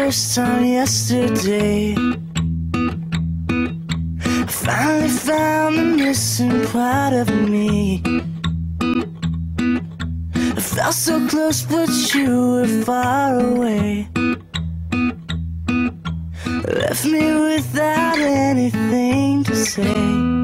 first time yesterday. I finally found the missing part of me. I felt so close, but you were far away. Left me without anything to say.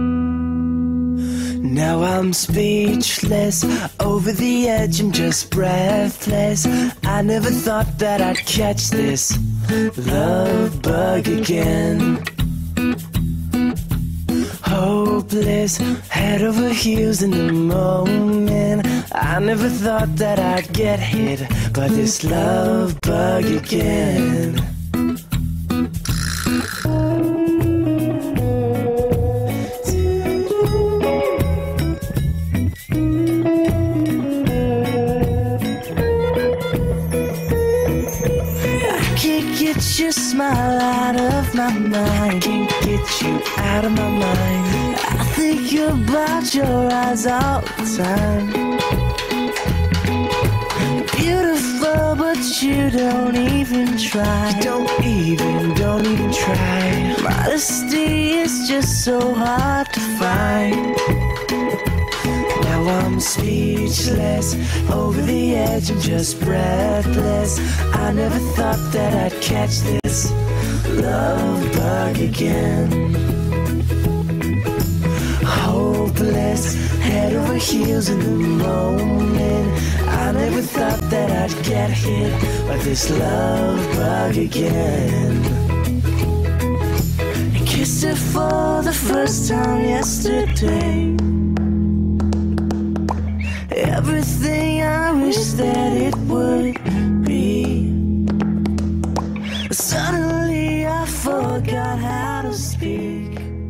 Now I'm speechless, over the edge, I'm just breathless. I never thought that I'd catch this love bug again. Hopeless, head over heels in the moment. I never thought that I'd get hit by this love bug again. Get your smile out of my mind. Can't get you out of my mind. I think about your eyes all the time. Beautiful, but you don't even try. You don't even try. Modesty is just so hard to find. Now I'm speechless, over the edge, I'm just breathless. I never thought that I'd catch this love bug again. Hopeless, head over heels in the moment. I never thought that I'd get hit by this love bug again. I kissed her for the first time yesterday. Everything I wish that it would be. Suddenly I forgot how to speak.